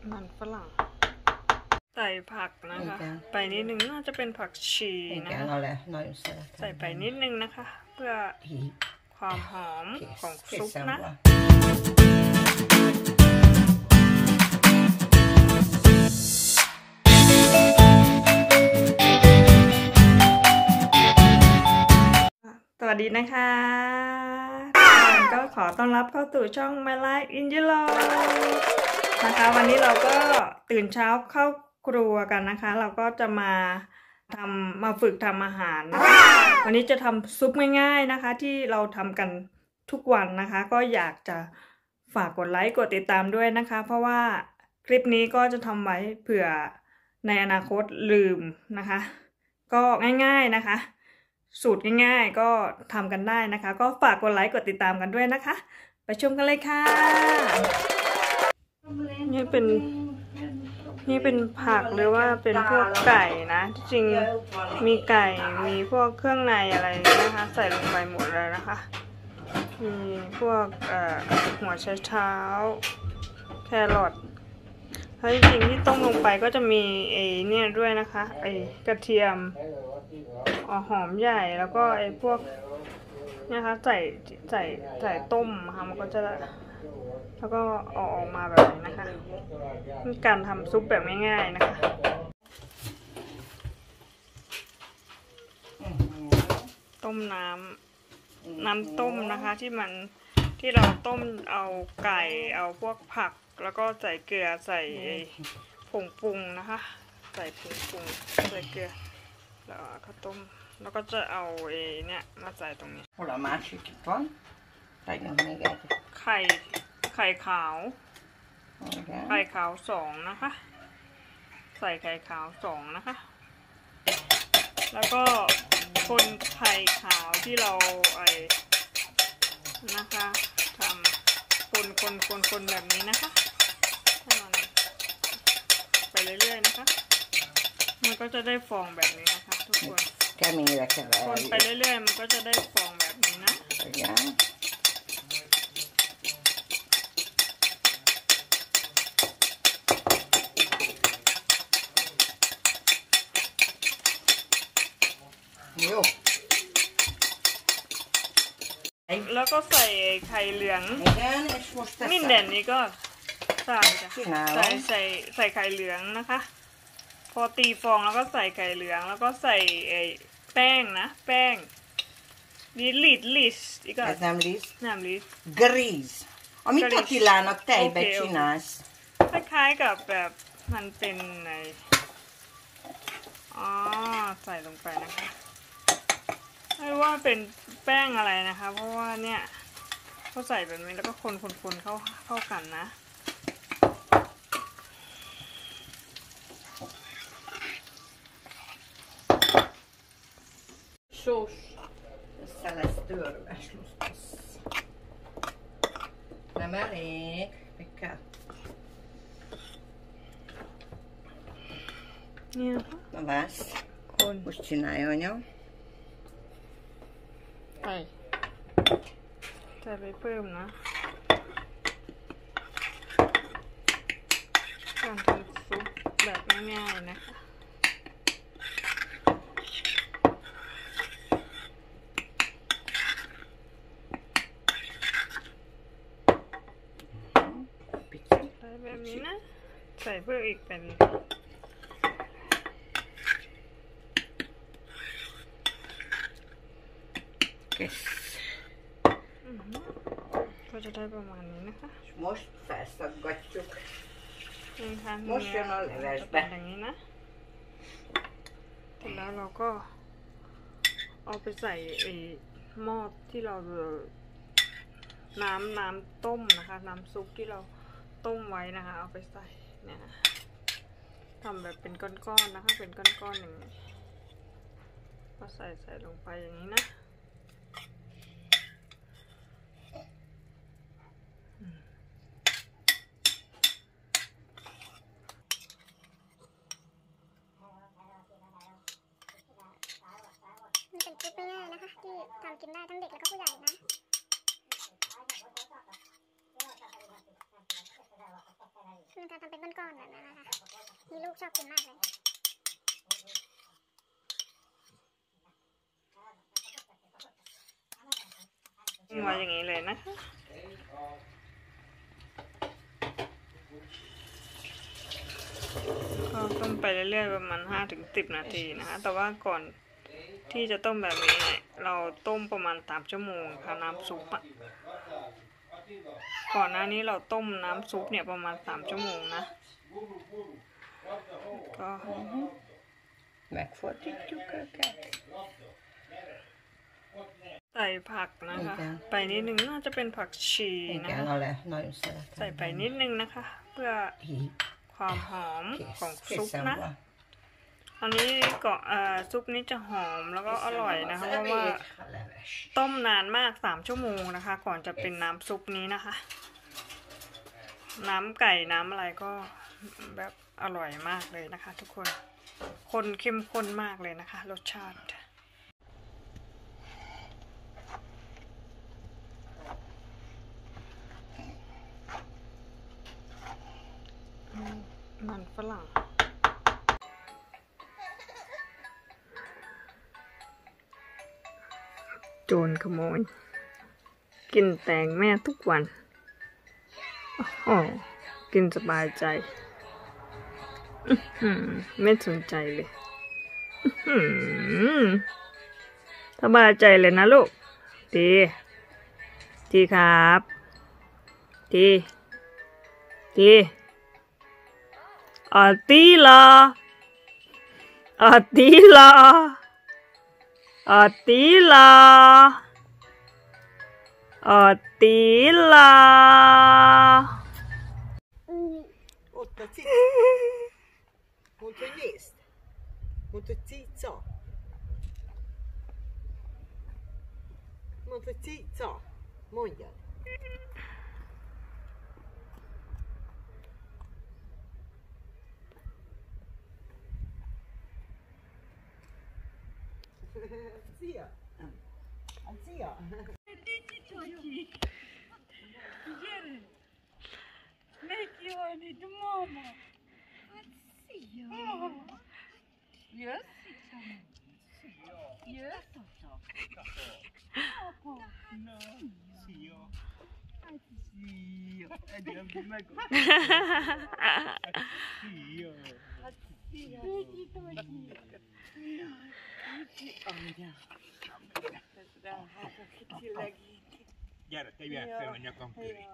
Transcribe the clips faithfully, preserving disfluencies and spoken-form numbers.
มันฝรั่งใส่ผักนะคะไปนิดนึงน่าจะเป็นผักชีนะคะใส่ไปนิดนึงนะคะเพื่อความหอมของซุปนะสวัสดีนะคะก็ขอต้อนรับเข้าสู่ช่อง My Life in Yellow นะคะวันนี้เราก็ตื่นเช้าเข้าครัวกันนะคะเราก็จะมาทำมาฝึกทำอาหารนะคะวันนี้จะทำซุปง่ายๆนะคะที่เราทำกันทุกวันนะคะก็อยากจะฝากกดไลค์กดติดตามด้วยนะคะเพราะว่าคลิปนี้ก็จะทำไว้เผื่อในอนาคตลืมนะคะก็ง่ายๆนะคะสูตรง่ายๆก็ทำกันได้นะคะก็ฝากกดไลค์กดติดตามกันด้วยนะคะไปชมกันเลยค่ะนี่เป็นนี่เป็นผักหรือว่าเป็นพวกไก่นะจริงมีไก่มีพวกเครื่องในอะไรนะคะใส่ลงไปหมดเลยนะคะมีพวกเอ่อหัวไชเท้าแครอทแล้วจริงๆที่ต้มลงไปก็จะมีไอ้เนี่ยด้วยนะคะไอ้กระเทียมอ๋อหอมใหญ่แล้วก็ไอ้พวกนะคะใส่ใส่ใส่ต้มค่ะมันก็จะแล้วก็ออกออกมาแบบนี้นะคะนี่การทำซุปแบบง่ายๆนะคะต้มน้ำน้ำต้มนะคะที่มันที่เราต้มเอาไก่เอาพวกผักแล้วก็ใส่เกลือใส่ผงปรุงนะคะใส่ผงปรุงใส่เกลือแล้วก็ต้มแล้วก็จะเอาเอเนี่ยมาใส่ตรงนี้ไข่ไข่ขาวไข่ขาวสองนะคะใส่ไข่ขาวสองนะคะแล้วก็คนไข่ขาวที่เราไอ้นะคะทำคนคนคนคนแบบนี้นะคะให้มันไปเรื่อยๆนะคะมันก็จะได้ฟองแบบนี้นะคะทุกคนคนไปเรื่อยๆมันก็จะได้ฟองแบบนี้นะแล้วก็ใส่ไข่เหลืองนิ่มเด่นนี้ก็ใส่ใส่ใส่ใส่ไข่เหลืองนะคะพอตีฟองแล้วก็ใส่ไข่เหลืองแล้วก็ใส่แป้งนะแป้งนี่ลิดลิสอีกอ่ะน้ำลิสน้ำลิสกรีซอ๋อมีตัวที่ร้านอกแต่เบชินัสคล้ายๆกับแบบมันเป็นในอ๋อใส่ลงไปนะคะไม่ว่าเป็นแป้งอะไรนะคะเพราะว่าเนี่ยเขาใส่แบบนี้แล้วก็คนคนคนเข้าเข้ากันนะSås. Tällä störväslustas. Nämä reik. Mikä? No väs. On. Musta sinä on jo. ใส่ใส่ไปเพิ่มนะการทำซุปแบบง่ายๆนะคะใส่แบบนี้นะใส่เพิ่มอีกเป็นก็จะได้ประมาณนี้นะคะมอสแฟสต์กัดจุกนี่ค่ะมอสจะเป็นอย่างนี้นะเสร็จแล้วเราก็เอาไปใส่ไอ้หม้อที่เราน้ำน้ำต้มนะคะน้ำซุปที่เราต้มไว้นะคะเอาไปใส่เนี่ยทำแบบเป็นก้อนๆนะคะเป็นก้อนๆอย่างนี้ก็ใส่ใส่ลงไปอย่างนี้นะเป็นซุปง่ายๆนะคะที่ทำกินได้ทั้งเด็กและก็ผู้ใหญ่นะเป็นการทำเป็นก้อนๆแบบนั้นนะคะมีลูกชอบกินมากเลยมาอย่างนี้เลยนะก็ต้มไปเรื่อยๆประมาณห้าถึงสิบนาทีนะคะแต่ว่าก่อนที่จะต้มแบบนี้เราต้มประมาณสามชั่วโมงค่ะน้ำซุปอะก่อนหน้านี้เราต้มน้ำซุปเนี่ยประมาณสามชั่วโมงนะก็ใส่ผักนะคะไปนิดนึงน่าจะเป็นผักชีนะคะใส่ไปนิดนึงนะคะ เพื่อความหอมของซุปนะอันนี้ก็ซุปนี้จะหอมแล้วก็อร่อยนะคะเพราะว่าต้มนานมากสามชั่วโมงนะคะ ก่อนจะเป็นน้ำซุปนี้นะคะ น้ำไก่น้ำอะไรก็แบบอร่อยมากเลยนะคะ ทุกคนคนเข้มข้นมากเลยนะคะรสชาติมันฝรั่งโจรขโมยกินแตงแม่ทุกวันอ๋อกินสบายใจไม่สนใจเลยสบายใจเลยนะลูกดีดีครับดีดีอาตีลาอาตีลาอาตีลาอาตีลา Åtta titt. Molto gest. Molto zitto. Molto zitto. Moglie. Zia. Zia. Legioni di mamma. Zio. Yes. Yes. No. Zio. Zio. E di me go. Zio. Gyere, te jössz fel a nyakam köré.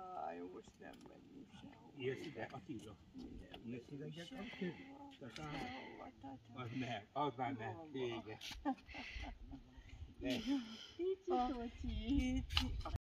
Jössz ide, Attila. Jössz ide a nyakam köré. Az meg, az már meg, vége.